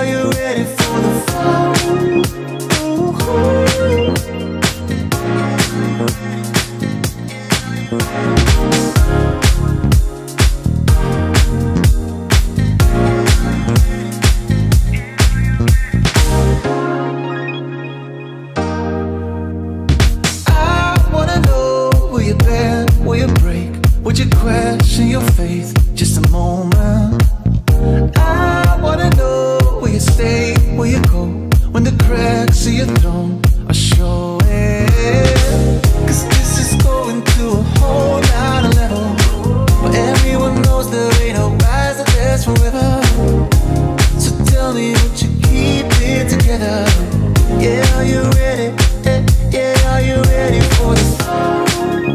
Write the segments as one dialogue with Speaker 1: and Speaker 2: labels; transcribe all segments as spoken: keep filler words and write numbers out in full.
Speaker 1: are you ready for the fall? I wanna know, will you bend, will you break? Would you question your faith just a moment? I wanna know, will you stay, will you go? When the cracks of your throne are showing. Cause this is going to a whole nother level, where everyone knows there ain't no rise that lasts forever. So tell me, would you keep it together? Yeah, are you ready? Yeah, yeah, are you ready for the fall?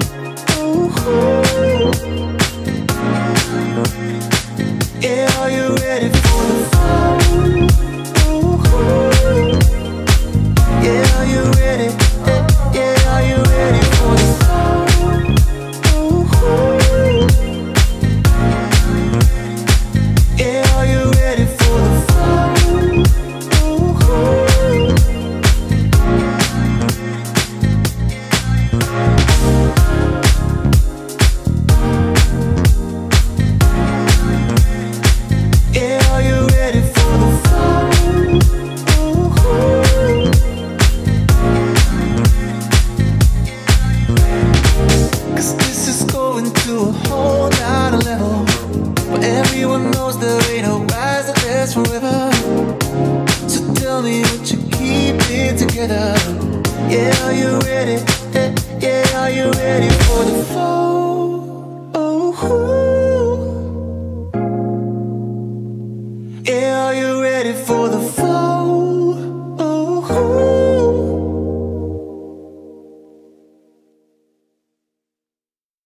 Speaker 1: Yeah, are you ready for the fall? Yeah, are you ready? Yeah, yeah, are you ready for the fall? Yeah, are you ready for the fall? Yeah, are you ready for the fall? Cause this is going to a whole nother level, where everyone knows there ain't no rise that lasts forever. So tell me, would you keep it together? Yeah, are you ready? Yeah, yeah, are you ready for the fall? Oh,